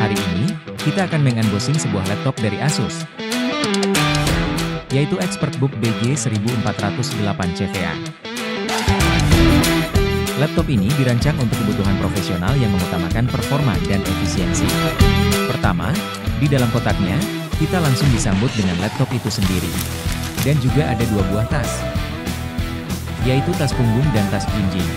Hari ini, kita akan mengunboxing sebuah laptop dari Asus, yaitu ExpertBook BG1408 CVA. Laptop ini dirancang untuk kebutuhan profesional yang mengutamakan performa dan efisiensi. Pertama, di dalam kotaknya, kita langsung disambut dengan laptop itu sendiri. Dan juga ada dua buah tas, yaitu tas punggung dan tas jinjing.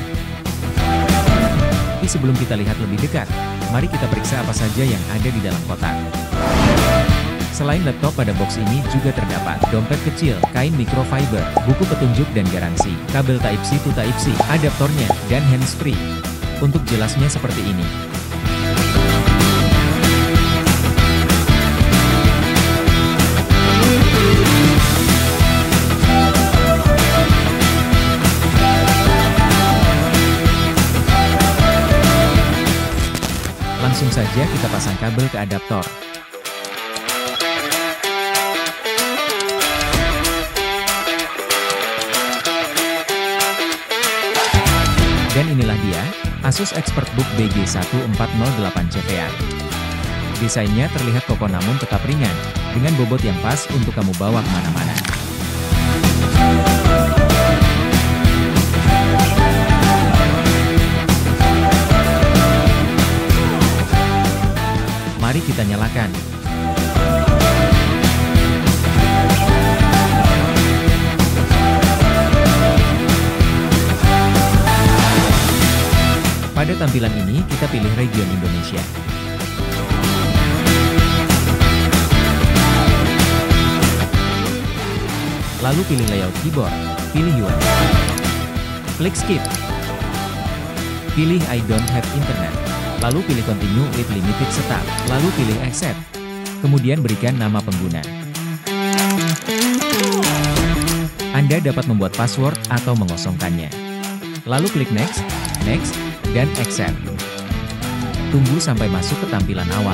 Tapi sebelum kita lihat lebih dekat, mari kita periksa apa saja yang ada di dalam kotak. Selain laptop, pada box ini juga terdapat dompet kecil, kain microfiber, buku petunjuk dan garansi, kabel Type-C to Type-C, adaptornya, dan handsfree. Untuk jelasnya seperti ini. Langsung saja kita pasang kabel ke adaptor. Dan inilah dia, Asus ExpertBook BG1408 CVA. Desainnya terlihat kokoh namun tetap ringan, dengan bobot yang pas untuk kamu bawa kemana-mana. Mari kita nyalakan. Pada tampilan ini, kita pilih region Indonesia. Lalu pilih layout keyboard, pilih UI. Klik skip. Pilih I don't have internet. Lalu pilih continue with limited setup. Lalu pilih accept. Kemudian berikan nama pengguna. Anda dapat membuat password atau mengosongkannya. Lalu klik next, next, dan accept. Tunggu sampai masuk ke tampilan awal.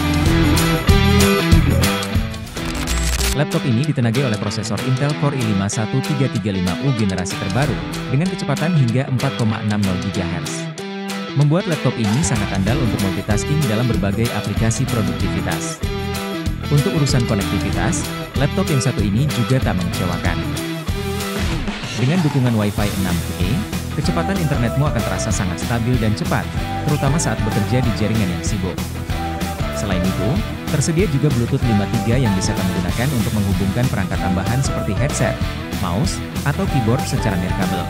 Laptop ini ditenagai oleh prosesor Intel Core i5-1335U generasi terbaru, dengan kecepatan hingga 4,60 GHz. Membuat laptop ini sangat andal untuk multitasking dalam berbagai aplikasi produktivitas. Untuk urusan konektivitas, laptop yang satu ini juga tak mengecewakan. Dengan dukungan Wi-Fi 6E, kecepatan internetmu akan terasa sangat stabil dan cepat, terutama saat bekerja di jaringan yang sibuk. Selain itu, tersedia juga Bluetooth 5.3 yang bisa kamu gunakan untuk menghubungkan perangkat tambahan seperti headset, mouse, atau keyboard secara nirkabel.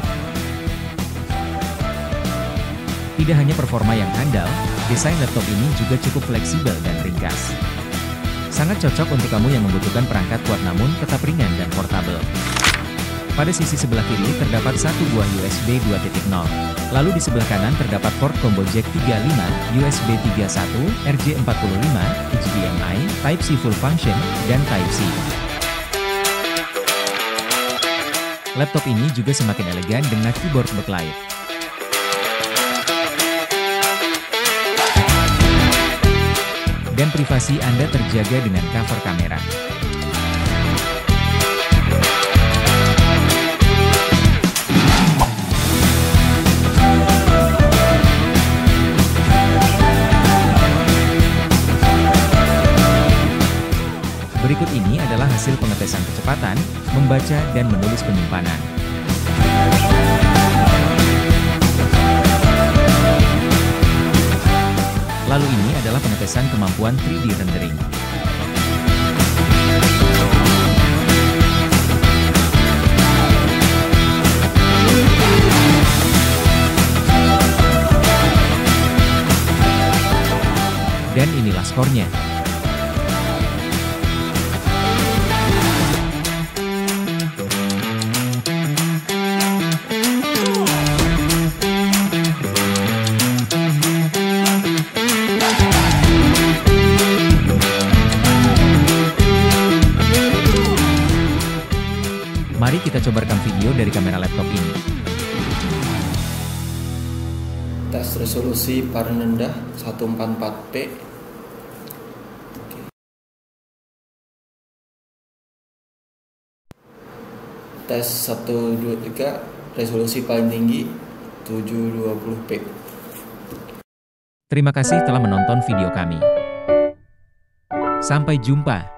Tidak hanya performa yang handal, desain laptop ini juga cukup fleksibel dan ringkas. Sangat cocok untuk kamu yang membutuhkan perangkat kuat namun tetap ringan dan portabel. Pada sisi sebelah kiri terdapat satu buah USB 2.0, lalu di sebelah kanan terdapat port combo jack 3.5, USB 3.1, RJ45, HDMI, Type-C full function, dan Type-C. Laptop ini juga semakin elegan dengan keyboard backlight. Dan privasi Anda terjaga dengan cover kamera. Berikut ini adalah hasil pengetesan kecepatan, membaca dan menulis penyimpanan. Lalu ini adalah pengetesan kemampuan 3D rendering. Dan inilah skornya. Mari kita coba rekam video dari kamera laptop ini. Tes resolusi paling rendah 144p. Tes 123 resolusi paling tinggi 720p. Terima kasih telah menonton video kami. Sampai jumpa.